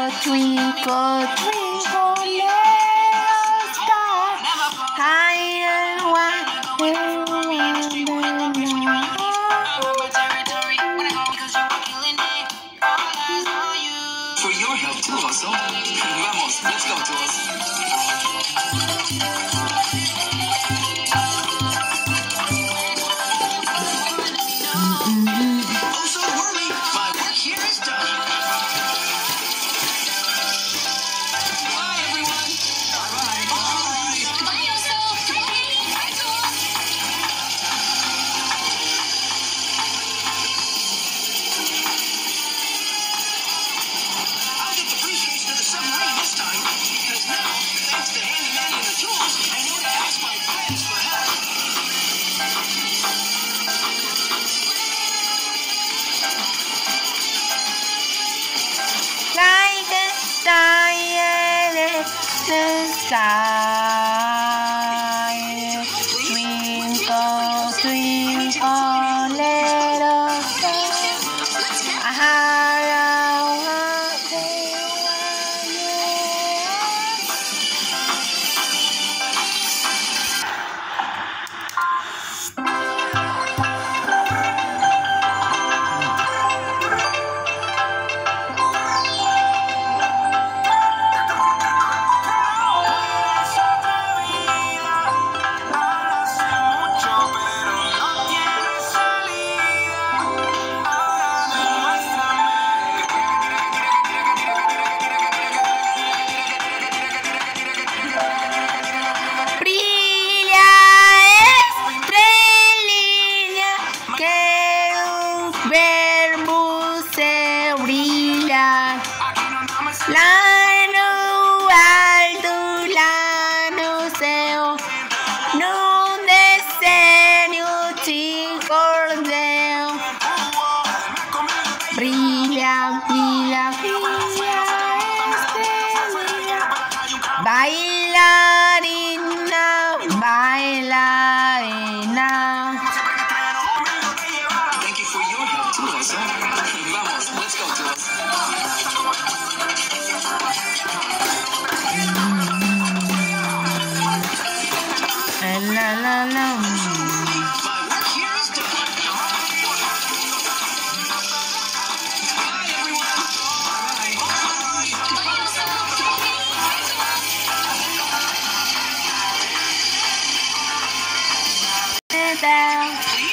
twinkle, twinkle, little star, higher one For your help too, also. Vamos, let's go, Jules. Oh, so worry, my work here is done. Bye, everyone. Bye-bye. Bye. Bye, also. Bye, Jules. I'll get the appreciation of the submarine this time, because now, thanks to Handy Manny and the tools, I know to ask my friends for help. like a star in the sky. Twinkle, twinkle, little star. Lano alto, lano céu, num desenho de cordel. Brilha, brilha, brilha, estrela. Bailarina, bailarina. Thank you for your help too, also. Vamos, let's go, Jules. La la la. My work here is done. Bye, everyone. Bye. Bye.